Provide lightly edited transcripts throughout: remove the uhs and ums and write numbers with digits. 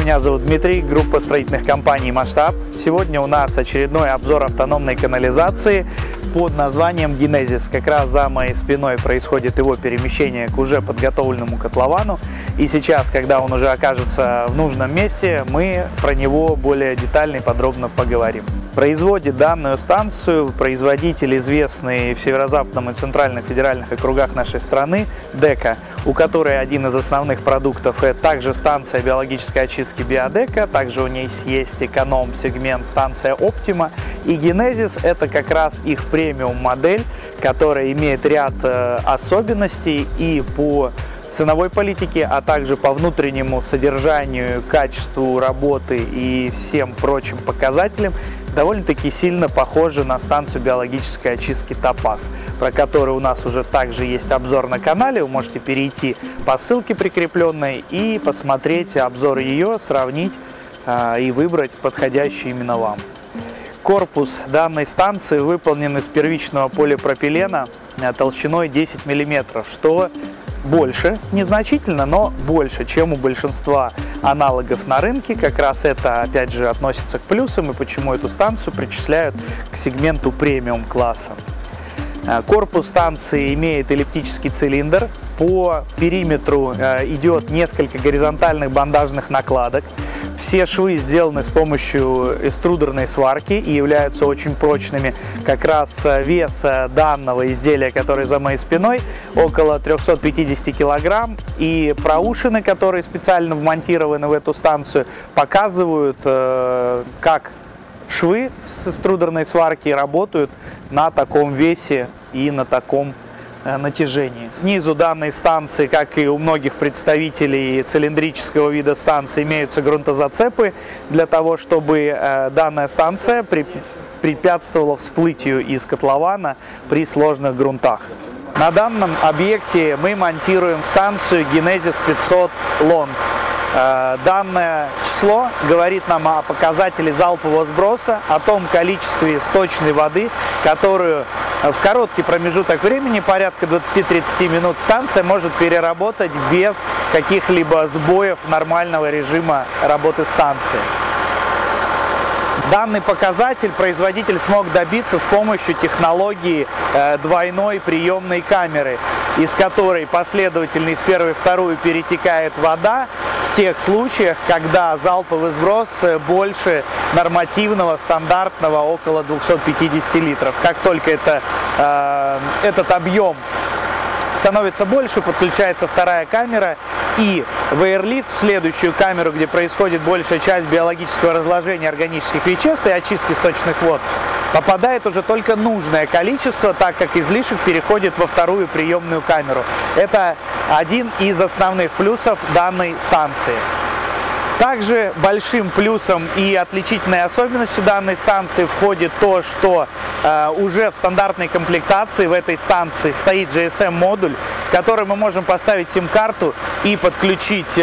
Меня зовут Дмитрий, группа строительных компаний «Масштаб». Сегодня у нас очередной обзор автономной канализации под названием Genesis. Как раз за моей спиной происходит его перемещение к уже подготовленному котловану. И сейчас, когда он уже окажется в нужном месте, мы про него более детально и подробно поговорим. Производит данную станцию производитель, известный в северо-западном и центральном федеральных округах нашей страны, ДЭКа, у которой один из основных продуктов – это также станция биологической очистки Биодека, также у нее есть эконом-сегмент станция Optima, и Genesis – это как раз их премиум-модель, которая имеет ряд особенностей и по ценовой политике, а также по внутреннему содержанию, качеству работы и всем прочим показателям довольно-таки сильно похожа на станцию биологической очистки Топаз, про которую у нас уже также есть обзор на канале. Вы можете перейти по ссылке прикрепленной и посмотреть обзор ее, сравнить и выбрать подходящий именно вам. Корпус данной станции выполнен из первичного полипропилена толщиной 10 мм, что больше, незначительно, но больше, чем у большинства аналогов на рынке. Как раз это, опять же, относится к плюсам и почему эту станцию причисляют к сегменту премиум класса. Корпус станции имеет эллиптический цилиндр. По периметру идет несколько горизонтальных бандажных накладок. Все швы сделаны с помощью экструдерной сварки и являются очень прочными. Как раз вес данного изделия, который за моей спиной, около 350 килограмм. И проушины, которые специально вмонтированы в эту станцию, показывают, как швы с экструдерной сварки работают на таком весе и на таком натяжении. Снизу данной станции, как и у многих представителей цилиндрического вида станции, имеются грунтозацепы для того, чтобы данная станция препятствовала всплытию из котлована при сложных грунтах. На данном объекте мы монтируем станцию Genesis 500 Long. Данное число говорит нам о показателе залпового сброса, о том количестве сточной воды, которую в короткий промежуток времени, порядка 20-30 минут, станция может переработать без каких-либо сбоев нормального режима работы станции. Данный показатель производитель смог добиться с помощью технологии двойной приемной камеры, из которой последовательно из первой в вторую перетекает вода в тех случаях, когда залповый сброс больше нормативного, стандартного, около 250 литров. Как только этот объем становится больше, подключается вторая камера, и в Airlift, в следующую камеру, где происходит большая часть биологического разложения органических веществ и очистки сточных вод, попадает уже только нужное количество, так как излишек переходит во вторую приемную камеру. Это один из основных плюсов данной станции. Также большим плюсом и отличительной особенностью данной станции входит то, что уже в стандартной комплектации в этой станции стоит GSM-модуль, в который мы можем поставить сим-карту и подключить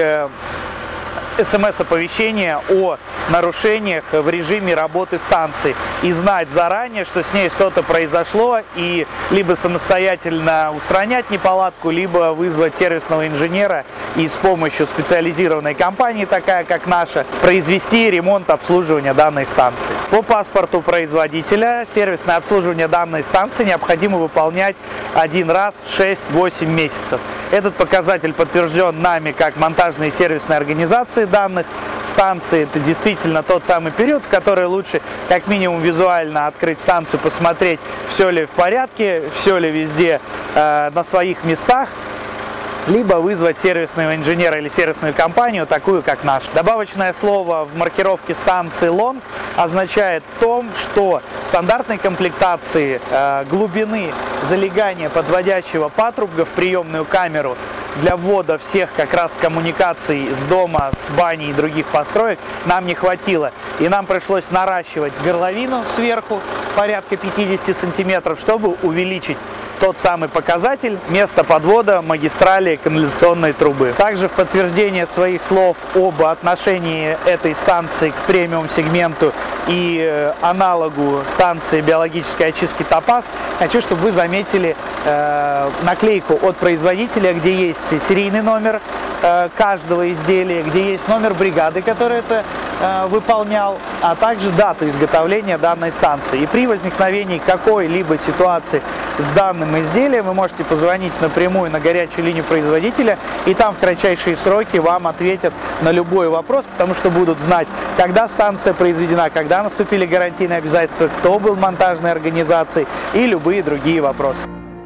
СМС-оповещение о нарушениях в режиме работы станции и знать заранее, что с ней что-то произошло, и либо самостоятельно устранять неполадку, либо вызвать сервисного инженера и с помощью специализированной компании, такая как наша, произвести ремонт обслуживания данной станции. По паспорту производителя сервисное обслуживание данной станции необходимо выполнять один раз в 6-8 месяцев. Этот показатель подтвержден нами как монтажной и сервисной организации данных станций. Это действительно тот самый период, в который лучше как минимум визуально открыть станцию, посмотреть, все ли в порядке, все ли везде на своих местах, либо вызвать сервисного инженера или сервисную компанию, такую как наша. Добавочное слово в маркировке станции Long означает то, что в стандартной комплектации глубины залегания подводящего патрубка в приемную камеру для ввода всех как раз коммуникаций с дома, с баней и других построек нам не хватило. И нам пришлось наращивать горловину сверху порядка 50 сантиметров, чтобы увеличить тот самый показатель места подвода магистрали канализационной трубы. Также в подтверждение своих слов об отношении этой станции к премиум-сегменту и аналогу станции биологической очистки Топаз, хочу, чтобы вы заметили наклейку от производителя, где есть серийный номер каждого изделия, где есть номер бригады, который это выполнял, а также дату изготовления данной станции. И при возникновении какой-либо ситуации с данным изделием вы можете позвонить напрямую на горячую линию производителя, и там в кратчайшие сроки вам ответят на любой вопрос, потому что будут знать, когда станция произведена, когда наступили гарантийные обязательства, кто был монтажной организацией и любые другие вопросы.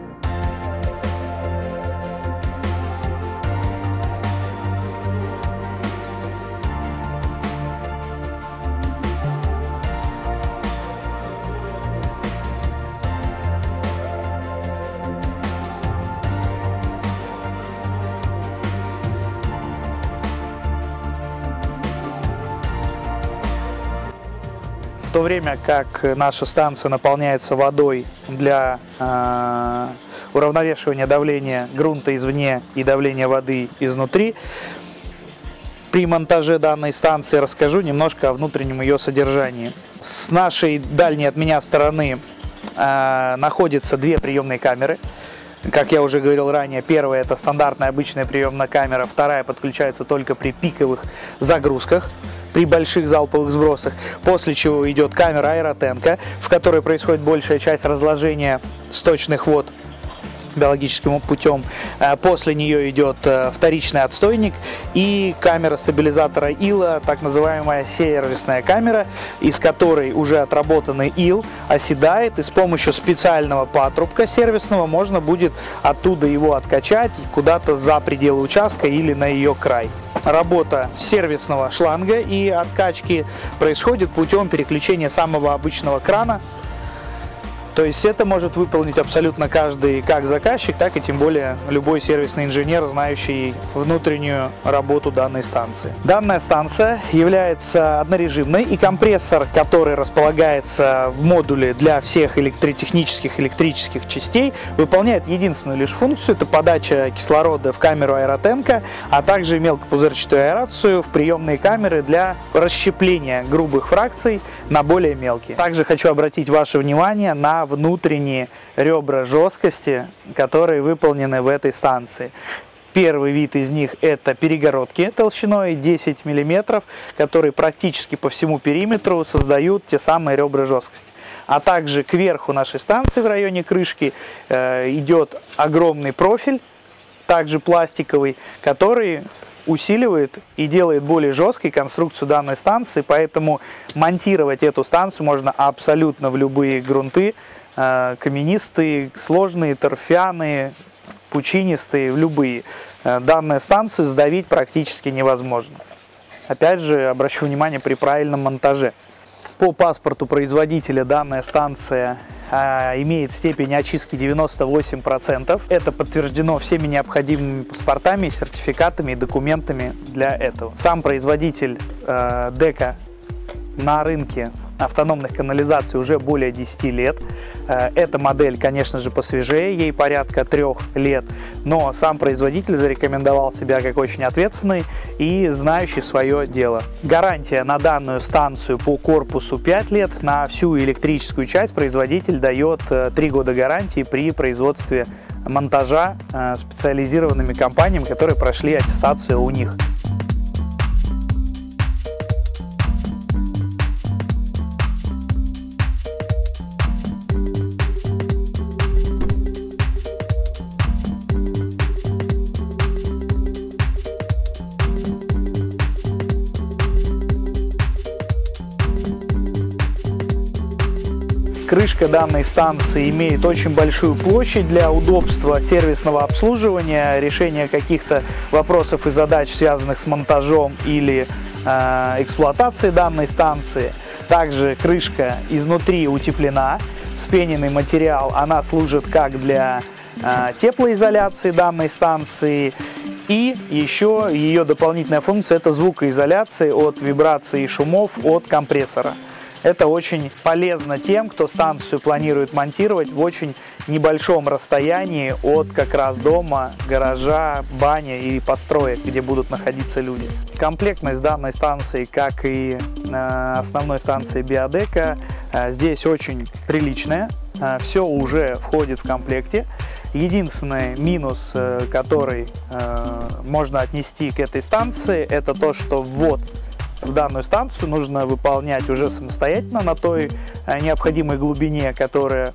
В то время как наша станция наполняется водой для уравновешивания давления грунта извне и давления воды изнутри, при монтаже данной станции расскажу немножко о внутреннем ее содержании. С нашей дальней от меня стороны находятся две приемные камеры. Как я уже говорил ранее, первая — это стандартная обычная приемная камера, вторая подключается только при пиковых загрузках, при больших залповых сбросах, после чего идет камера аэротенка, в которой происходит большая часть разложения сточных вод биологическим путем. После нее идет вторичный отстойник и камера стабилизатора ила, так называемая сервисная камера, из которой уже отработанный ил оседает, и с помощью специального патрубка сервисного можно будет оттуда его откачать куда-то за пределы участка или на ее край. Работа сервисного шланга и откачки происходит путем переключения самого обычного крана. То есть это может выполнить абсолютно каждый, как заказчик, так и тем более любой сервисный инженер, знающий внутреннюю работу данной станции. Данная станция является однорежимной, и компрессор, который располагается в модуле для всех электрических частей, выполняет единственную лишь функцию – это подача кислорода в камеру аэротенка, а также мелкопузырчатую аэрацию в приемные камеры для расщепления грубых фракций на более мелкие. Также хочу обратить ваше внимание на внутренние ребра жесткости, которые выполнены в этой станции. Первый вид из них — это перегородки толщиной 10 мм, которые практически по всему периметру создают те самые ребра жесткости. А также кверху нашей станции в районе крышки идет огромный профиль, также пластиковый, который усиливает и делает более жесткой конструкцию данной станции, поэтому монтировать эту станцию можно абсолютно в любые грунты, каменистые, сложные, торфяные, пучинистые, в любые. Данную станцию сдавить практически невозможно. Опять же, обращу внимание при правильном монтаже. По паспорту производителя данная станция имеет степень очистки 98%. Это подтверждено всеми необходимыми паспортами, сертификатами и документами для этого. Сам производитель ДЭКа на рынке автономных канализаций уже более 10 лет. Эта модель, конечно же, посвежее, ей порядка 3 лет, но сам производитель зарекомендовал себя как очень ответственный и знающий свое дело. Гарантия на данную станцию по корпусу 5 лет, на всю электрическую часть производитель дает 3 года гарантии при производстве монтажа специализированными компаниями, которые прошли аттестацию у них. Крышка данной станции имеет очень большую площадь для удобства сервисного обслуживания, решения каких-то вопросов и задач, связанных с монтажом или эксплуатацией данной станции. Также крышка изнутри утеплена, вспененный материал, она служит как для теплоизоляции данной станции, и еще ее дополнительная функция — это звукоизоляция от вибраций и шумов от компрессора. Это очень полезно тем, кто станцию планирует монтировать в очень небольшом расстоянии от как раз дома, гаража, бани и построек, где будут находиться люди. Комплектность данной станции, как и основной станции Биодека, здесь очень приличная. Все уже входит в комплекте. Единственный минус, который можно отнести к этой станции, это то, что ввод в данную станцию нужно выполнять уже самостоятельно на той необходимой глубине, которая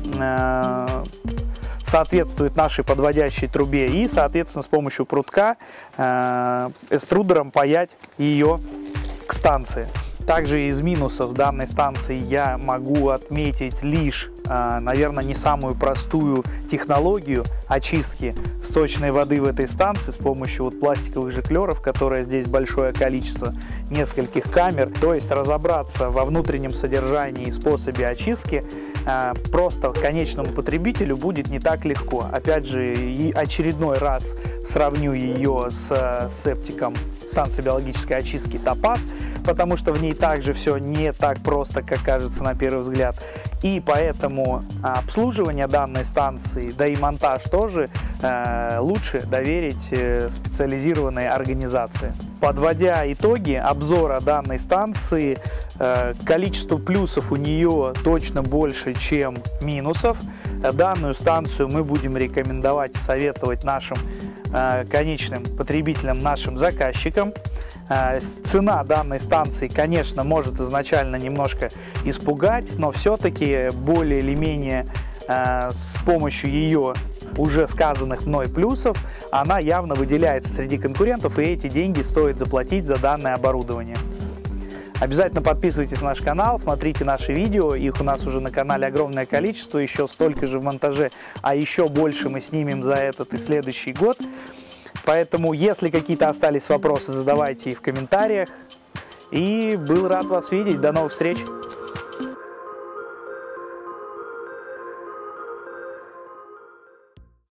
соответствует нашей подводящей трубе, и, соответственно, с помощью прутка экструдером паять ее к станции. Также из минусов данной станции я могу отметить лишь, наверное, не самую простую технологию очистки сточной воды в этой станции с помощью вот пластиковых жиклеров, которые здесь большое количество, нескольких камер. То есть разобраться во внутреннем содержании и способе очистки просто конечному потребителю будет не так легко. Опять же, и очередной раз сравню ее с септиком станции биологической очистки Топаз, потому что в ней также все не так просто, как кажется на первый взгляд. И поэтому обслуживание данной станции, да и монтаж тоже лучше доверить специализированной организации. Подводя итоги обзора данной станции, количество плюсов у нее точно больше, чем минусов. Данную станцию мы будем рекомендовать и советовать нашим конечным потребителям, нашим заказчикам. Цена данной станции, конечно, может изначально немножко испугать, но все-таки более или менее с помощью ее уже сказанных мной плюсов она явно выделяется среди конкурентов, и эти деньги стоит заплатить за данное оборудование. Обязательно подписывайтесь на наш канал, смотрите наши видео, их у нас уже на канале огромное количество, еще столько же в монтаже, а еще больше мы снимем за этот и следующий год. Поэтому, если какие-то остались вопросы, задавайте их в комментариях. И был рад вас видеть. До новых встреч!